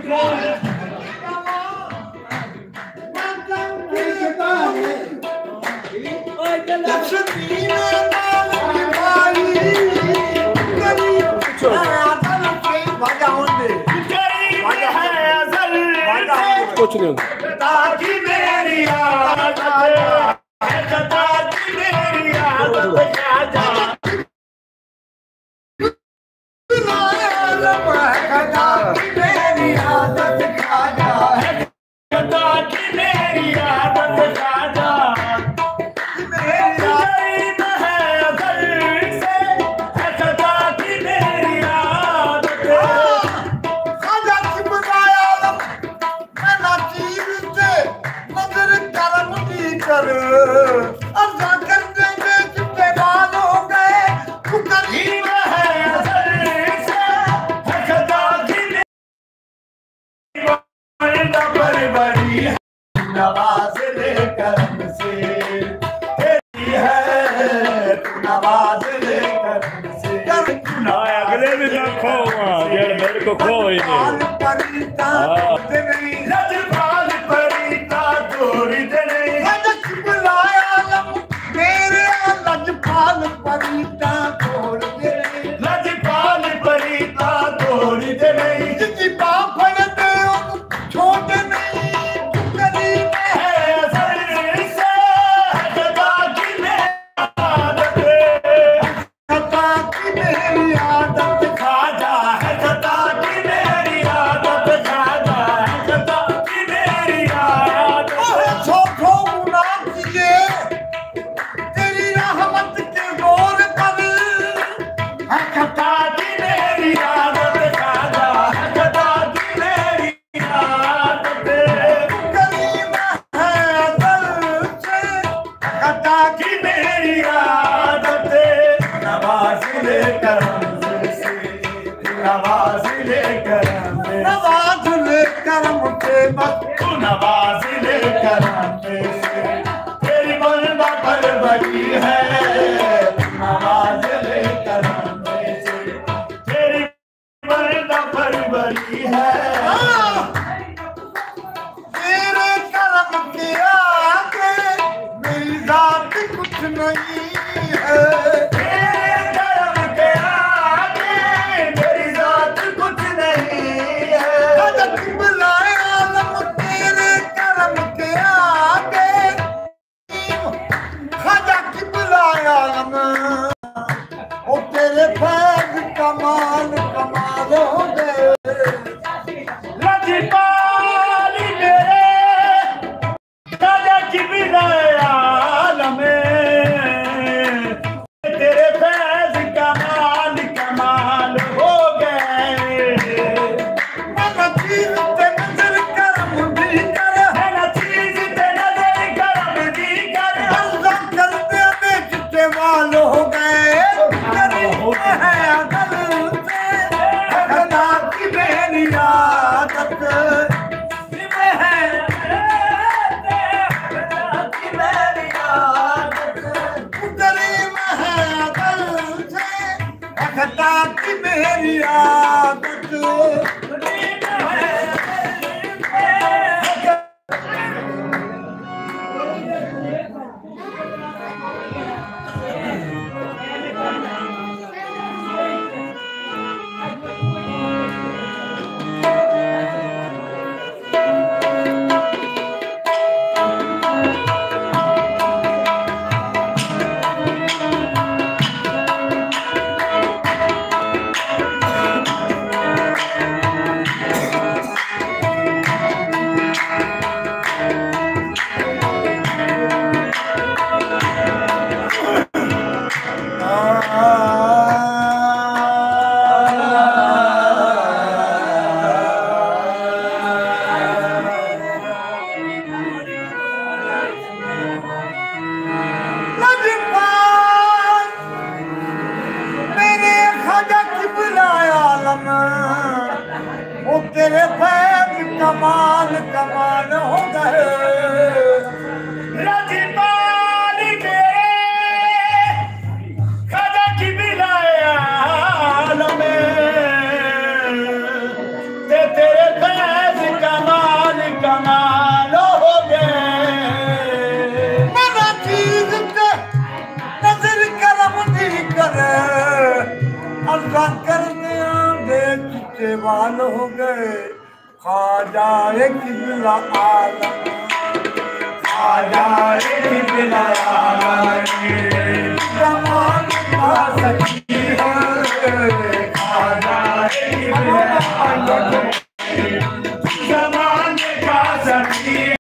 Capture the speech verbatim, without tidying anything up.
कुछ नहीं नवाज ले करम से है, नवाज ले करम से अगले भी ना खो यार मेरे को खो ही नहीं लजपाल परिता तोड़ी दे मेरे लजपाल परिता तोड़ दे लजपाल परिता तोड़ी दे जिसकी बाप फड़ते छोड़ नहीं नवाज ले करम नवाज ले करम पे तू नवाज ले करम पे तेरी बंदा परवरी है नवाज ले करम पे तेरी बंदा परवरी है तेरे करम के आगे मेरी जात कुछ नहीं है कमाल कमाल हो गए लजपाल मेरे राजा की बिलाल में तेरे फैज कमाल कमाल हो गए ना चीज ते नजर करम दी कर है ना चीज ते नजर करम दी कर अल्लाह करते बेचते वाल हो गए मेरी आदत तेरे फैज कमाल कमाल हो गए लजपाल मेरे खजा की बिलाल में ते तेरे फैज जवान हो गए खाजा किबला आलम खाजा किबला आलम जमान का सखी है खाजा किबला आलम जमान का सखी